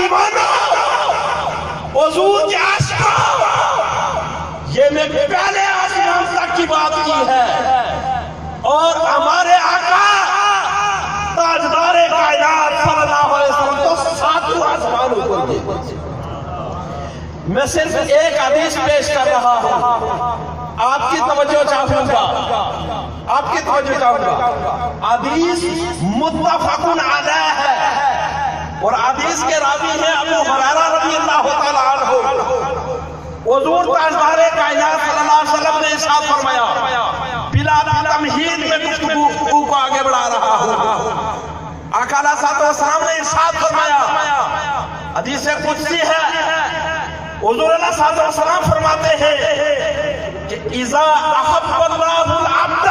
دیوانوں، حضور کے عاشقوں، یہ میں پہلے آسمان تک کی بات کی ہے، اور ہمارے آقا تاجدار کائنات صلی اللہ علیہ وسلم تو ساتوں آسمان اوپر گئے۔ میں صرف ایک حدیث پیش کر رہا ہوں، آپ کی توجہ چاہوں گا، حدیث متفق علیہ ہے، اور حدیث کے راوی ہیں ابو ہریرہ رضی اللہ تعالیٰ عنہ۔ حضور تاجدار کائنات صلی اللہ علیہ وسلم نے ارشاد فرمایا، بلا تمہید میں گفتگو کو آگے بڑھا رہا ہوں۔ آقا علیہ السلام نے ارشاد فرمایا، حدیث قدسی ہے، حضور علیہ السلام فرماتے ہیں کہ اذا احب اللہ العبد،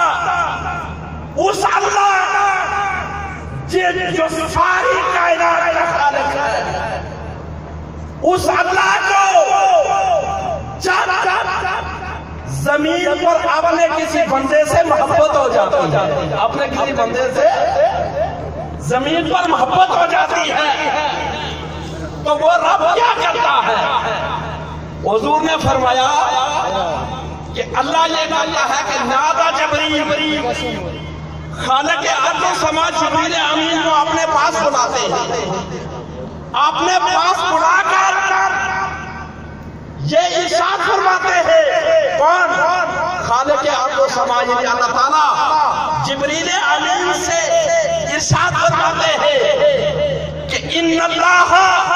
اس اللہ جو ساری کائنات کا خالق ہے، اس اللہ کو زمین پر اپنے کسی بندے سے محبت ہو جاتی ہے، اپنے کسی بندے سے زمین پر محبت ہو جاتی ہے، تو وہ رب کیا کرتا ہے؟ حضور نے فرمایا کہ اللہ یہ کہتا ہے کہ نادا جبریل، خالق ارض و سما جبریل امین کو اپنے پاس بلاتے ہیں، اپنے پاس بلا کر یہ ارشاد فرماتے ہیں، کون؟ خالق ارض و سما یعنی اللہ تعالیٰ جبریل امین سے ارشاد فرماتے ہیں کہ ان اللہ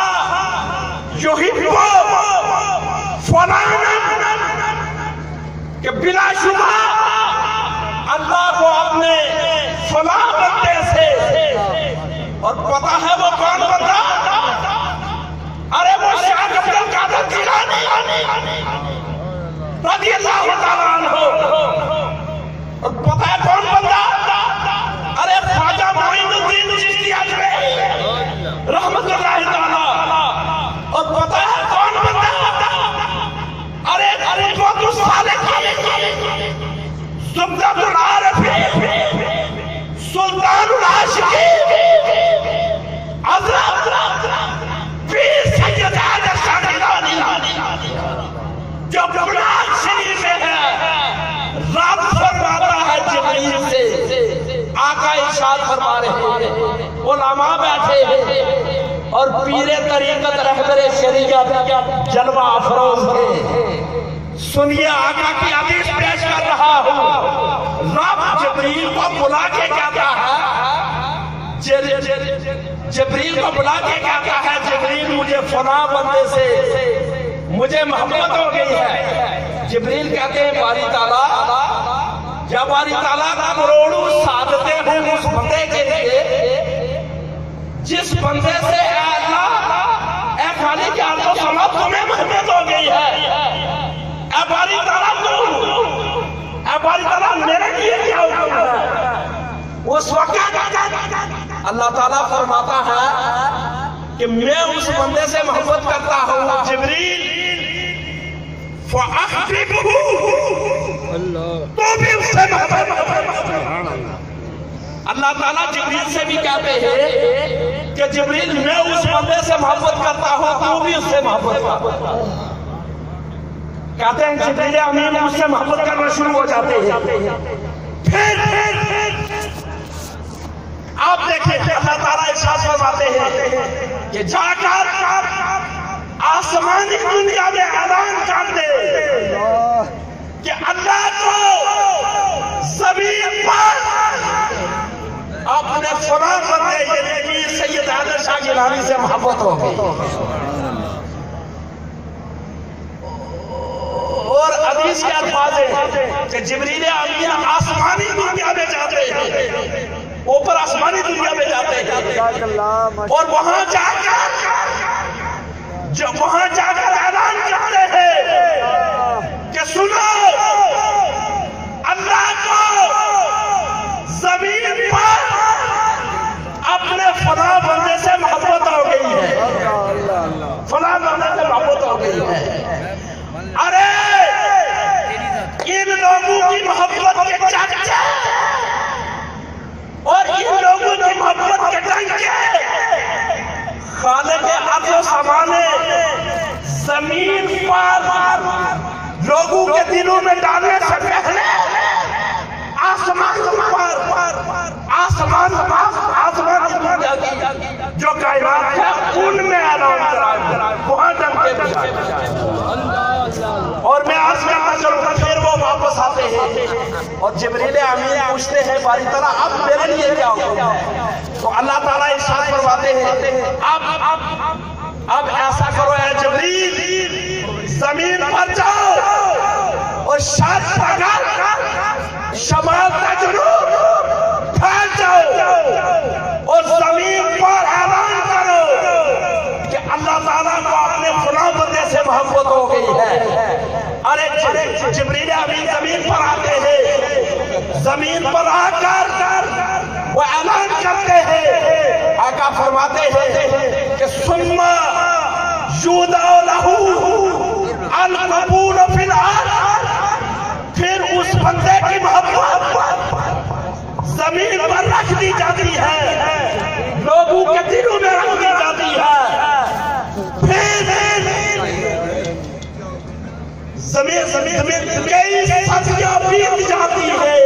یحب فلانا، کہ بلا شبہ اللہ کو اپنے فلاں بندے سے، اور پتہ ہے وہ کون بندہ؟ ارے وہ شیخ عبد القادر جیلانی رضی اللہ تعالیٰ عنہ، اور پتہ ہے کون بندہ؟ ارے خواجہ معین الدین چشتی اجمیری رحمت اللہ تعالیٰ، اور پتہ ہے کون بندہ؟ ارے قدوۃ الصالحین زبدۃ العارفین سلطان العاشقین حضرت پیر سید احمد شاہ گیلانی، جو بغداد شریف میں ہے، رب فرماتا ہے جبریل سے، آقا ارشاد فرما رہے ہیں، علماء بیٹھے ہیں اور پیر طریقت رہبر شریعت جلوہ افروز ہیں، سنیے آقا کی حدیث پیش کر رہا ہوں۔ رب جبریل کو بلا کے کہتا ہے، جبریل کو بلا کے کہتا ہے، جبریل مجھے فلاں بندے سے مجھے محبت ہو گئی ہے۔ جبریل کہتے ہیں باری تعالیٰ، یا باری تعالیٰ کروڑوں سعادتیں ہوں اس بندے کے لیے جس بندے سے اے اللہ، اے خالق ارض و سما تمہیں محبت ہو گئی ہے، اے باری تعالیٰ اے باری تعالیٰ میرے لیے کیا حکم ہے؟ اس وقت اللہ تعالیٰ فرماتا ہے کہ میں اس بندے سے محبت کرتا ہوں، جبریل فَأَحْبِبْهُ، تو بھی اس سے محبت کرتا ہوں۔ اللہ تعالیٰ جبریل سے بھی کہتے ہیں کہ جبریل میں اس بندے سے محبت کرتا ہوں، تو بھی اس سے محبت کرتا ہوں۔ کہتے ہیں جبریل امین اس سے محبت کرنا شروع ہو جاتے ہیں۔ پھر آپ دیکھیں اللہ تعالیٰ ارشاد فرماتے ہیں کہ جا کر آسمانی دنیا میں اعلان کر دے کہ اللہ کو زمین پر اپنے فلاں بندے یعنی سید احمد شاہ گیلانی سے محبت ہو گئی۔ اور حدیث کے الفاظ ہیں کہ جبریل امین آسمانی دنیا میں جاتے ہیں، اوپر آسمانی دنیا میں جاتے ہیں، اور وہاں جا کر اعلان کرتے ہیں کہ سنو، اللہ کو زمین پر اپنے فلاں بندے سے محبت ہو گئی ہے، فلاں بندے سے محبت ہو گئی ہے۔ ارے ان لوگوں کی محبت کے چرچے اور ان لوگوں کی محبت کے ڈنکے خالق زمین پر لوگوں کے دلوں میں ڈالنے سے پہلے آسمان جو کائنات ہے ان میں اعلان کرا وہاں ڈال کے اور میں آسمان میں چلتا پھر وہ واپس آتے ہیں اور جبریل امین پوچھتے ہیں باری تعالیٰ اب میرے لیے کیا ہوگا؟ تو اللہ تعالیٰ ارشاد فرماتے ہیں اب ایسا کرو اے جبریل زمین پر جاؤ اور شرق سے شمال سے جنوب پھیل جاؤ اور زمین پر اعلان کرو کہ اللہ تعالیٰ کو اپنے فلاں بندے سے محبت ہو گئی ہے۔ ارے جبریل امین زمین پر آتے ہیں، زمین پر آ کر وہ اعلان کرتے ہیں، آقا فرماتے ہیں کہ ثم یودع لہ القبول فی الارض، پھر اس بندے کی محبت زمین پر رکھ دی جاتی ہے، لوگوں کے دلوں میں رکھ دی جاتی ہے، پھر زمین کئی صدیاں بیت جاتی ہے،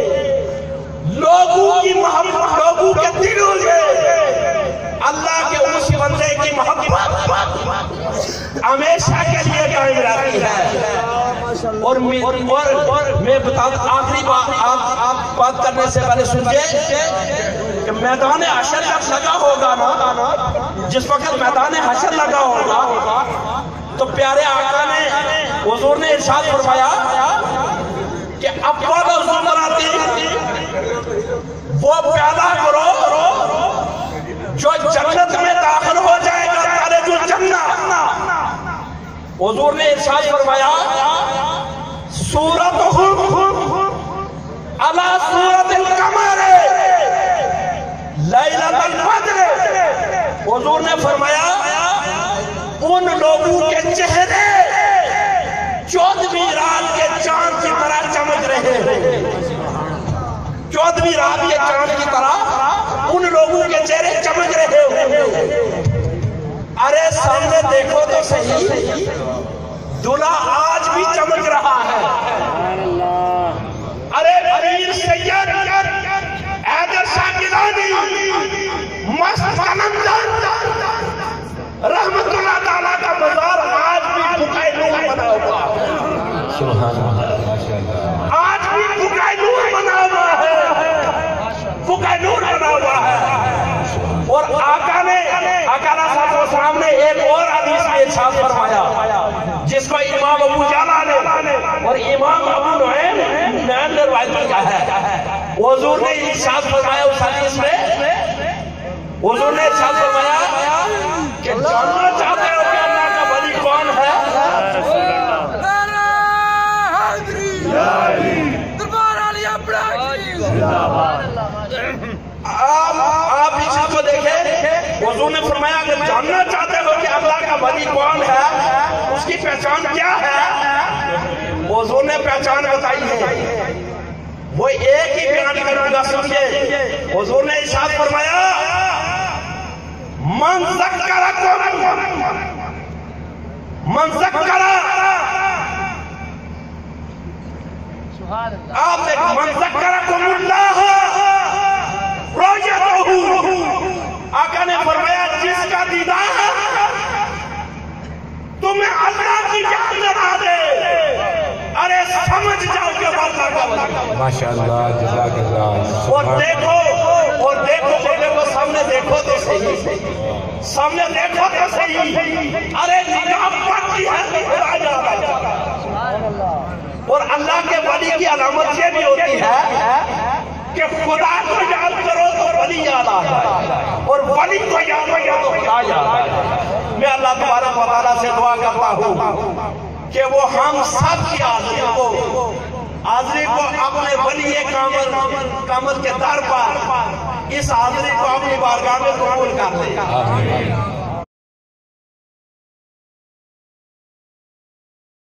لوگوں کی محبت لوگوں کے دلوں میں اللہ کے اس بندے کی محبت ہمیشہ کے لیے قائم رہتی ہے۔ اور میں بتاتا آخری بات کرنے سے پہلے سنجھے کہ میدان حشر جب لگا ہوگا نا، جس وقت میدان حشر لگا ہوگا تو پیارے آقا نے حضور نے ارشاد فرمایا کہ اول الزمرات وہ پیدا کرو جو جنت میں داخل ہو جائے گا، خالد الجنہ۔ حضور نے ارشاد فرمایا سورتہم علی سورت القمر لیلۃ البدر۔ حضور نے فرمایا ان لوگوں کے چہرے 14ویں رات کے چاند کی طرح چمک رہے ہیں، 14ویں رات کے چاند کی طرح ان لوگوں کے چہرے چمک رہے ہیں۔ ارے سامنے دیکھو تو صحیح، دلہا آج بھی چمک رہا ہے۔ ارے پیر سید حیدر شاہ گیلانی مست قلندر رحمت اللہ تعالیٰ کا مزار آج بھی بقائے نور بنا ہوا ہے، آج بھی بقائے نور بنا ہوا ہے، بقائے نور بنا ہوا ہے۔ اور آقا نے صاحب و سلام نے ایک اور حدیث میں ارشاد فرمایا جس کو امام ابو جعفر نے اور امام ابو نعیم نے روایت کیا ہے۔ حضور نے ارشاد فرمایا اس حدیث میں، حضور نے ارشاد فرمایا کہ جاننا چاہتے ہو کہ اللہ کا ولی کون ہے؟ آپ اس چیز کو دیکھیں، حضور نے فرمایا کہ جاننا چاہتے ہو کہ اللہ کا ولی کون ہے، اس کی پہچان کیا ہے؟ حضور نے پہچان بتائی ہے، وہ ایک ہی بیان کروں گا، سنیے۔ حضور نے ارشاد فرمایا من ذکرکم آپ دیکھ من ذکرکم اللہ رؤیتہ، آقا نے فرمایا جس کا دیدار تمہیں اللہ کی یاد دلا دے، ارے سمجھ جاؤ کہ وہ اللہ کا ولی ہے۔ ماشاءاللہ، جزاک اللہ۔ اور دیکھو سامنے دیکھو تو صحیح، سامنے دیکھو تو صحیح، ارے نگاہ پڑتی ہے تو خدا جا رہا ہے۔ اور اللہ کے ولی کی علامت یہ بھی ہوتی ہے کہ خدا کو یاد کرو تو ولی یاد آتا ہے، اور ولی کو یاد کرو تو خدا یاد آتا ہے۔ میں اللہ تبارک و تعالیٰ سے دعا کرتا ہوں کہ وہ ہم سب کی حاضری کو اپنے ولی کامل کے در پر اس حاضری کو اپنی بارگاہ میں قبول کر لے۔